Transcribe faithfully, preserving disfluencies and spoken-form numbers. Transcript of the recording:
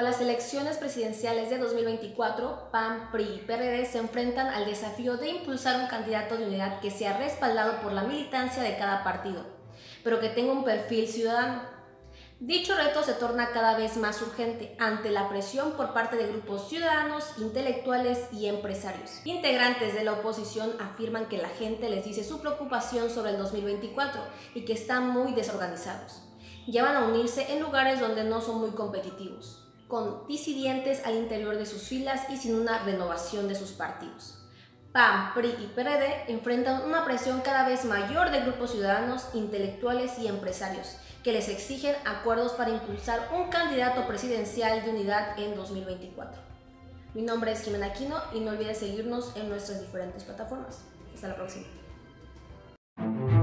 Rumbo a las elecciones presidenciales de dos mil veinticuatro, P A N, P R I y P R D se enfrentan al desafío de impulsar un candidato de unidad que sea respaldado por la militancia de cada partido, pero que tenga un perfil ciudadano. Dicho reto se torna cada vez más urgente ante la presión por parte de grupos ciudadanos, intelectuales y empresarios. Integrantes de la oposición afirman que la gente les dice su preocupación sobre el dos mil veinticuatro y que están muy desorganizados. Ya van a unirse en lugares donde no son muy competitivos, con disidentes al interior de sus filas y sin una renovación de sus partidos. P A N, P R I y P R D enfrentan una presión cada vez mayor de grupos ciudadanos, intelectuales y empresarios que les exigen acuerdos para impulsar un candidato presidencial de unidad en dos mil veinticuatro. Mi nombre es Jimena Aquino y no olvides seguirnos en nuestras diferentes plataformas. Hasta la próxima.